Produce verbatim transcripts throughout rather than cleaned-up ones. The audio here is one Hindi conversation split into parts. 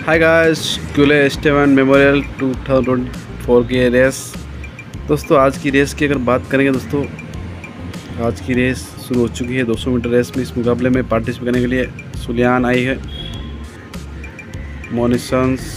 हाय गाइस, क्यूले स्टेवन memorial two thousand twenty four की रेस। दोस्तों आज की रेस की अगर बात करेंगे दोस्तों, आज की रेस शुरू हो चुकी है। दो सौ मीटर रेस में इस मुकाबले में पार्टिसिपेट करने के लिए सुलियान आई है, मोनिसंस,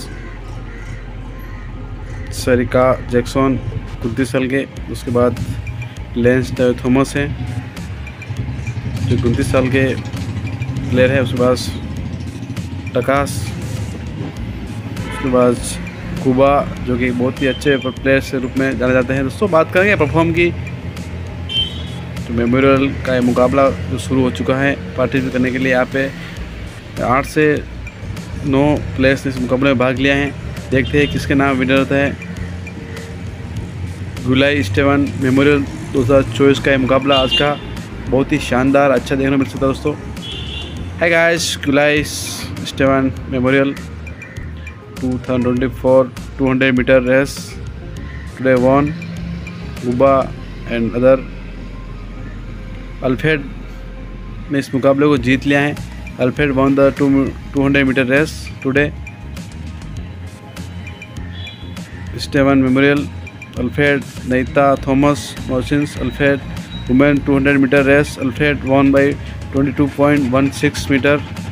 सरिका जैक्सन उनतीस साल के। उसके बाद लेंस थॉमस है जो उनतीस साल के प्लेयर है। उसके बाद टकास, उसके बाद कुबा जो कि बहुत ही अच्छे प्लेयर के रूप में जाने जाते हैं। दोस्तों बात करेंगे परफॉर्म की, तो मेमोरियल का ये मुकाबला जो शुरू हो चुका है पार्टिसिपेट करने के लिए। यहाँ पे आठ से नौ प्लेयर्स ने इस मुकाबले में भाग लिया है। देखते हैं किसके नाम विनर होता है। गुलाई स्टेवन मेमोरियल दो हज़ार चौबीस का ये मुकाबला आज का बहुत ही शानदार अच्छा देखने को मिल सकता है दोस्तों। है गाइस, गुलाई स्टेवन memorial two thousand twenty four two hundred meter race today won गुबा एंड अदर। अल्फ्रेड ने इस मुकाबले को जीत लिया है। Alfred won the two hundred meter race today. स्टेवन मेमोरियल, अल्फ्रेड, नैता, थॉमस, मोसिन्स, Alfred women two hundred meter race. Alfred won by twenty two point one six metre.